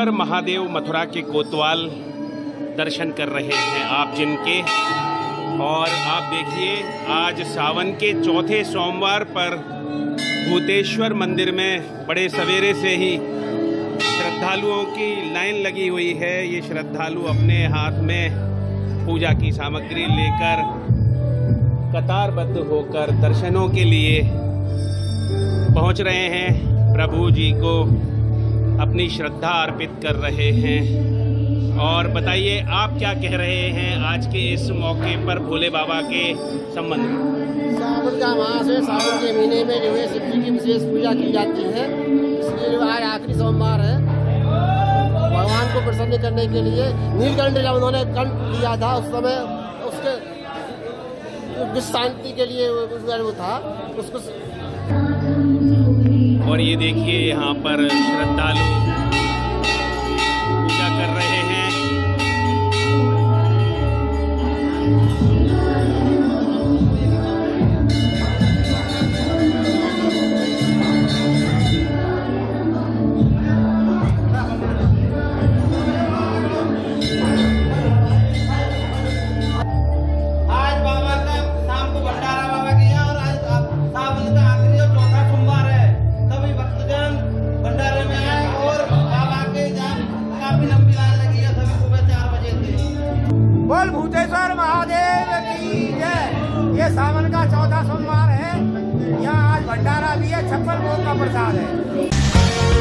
भूतेश्वर महादेव मथुरा के कोतवाल दर्शन कर रहे हैं आप जिनके। और आप देखिए आज सावन के चौथे सोमवार पर भूतेश्वर मंदिर में बड़े सवेरे से ही श्रद्धालुओं की लाइन लगी हुई है। ये श्रद्धालु अपने हाथ में पूजा की सामग्री लेकर कतारबद्ध होकर दर्शनों के लिए पहुंच रहे हैं। प्रभु जी को अपनी श्रद्धा अर्पित कर रहे हैं। और बताइए आप क्या कह रहे हैं आज के इस मौके पर भोले बाबा के संबंध में। सावन का मास है, सावन के महीने में जो है शिव जी की विशेष पूजा की जाती है। इसलिए जो आज आखिरी सोमवार है, भगवान को प्रसन्न करने के लिए नीलकंठ जब उन्होंने कंठ लिया था उस समय उसके विश्व शांति के लिए वो था उसको। और ये देखिए यहाँ पर श्रद्धालु पूजा कर रहे हैं। आज बाबा का शाम को भंडारा बाबा किया और आज सावन का आखिरी और चौथा सोमवार है। सभी भक्तजन भंडारे में आए और बाबा के जहाँ काफी लंबी लाइन लगी है। सभी सुबह 4 बजे से बोल भूतेश्वर महादेव की जय। ये सावन का चौथा सोमवार है। यहाँ आज भंडारा भी है, 56 भोग का प्रसाद है।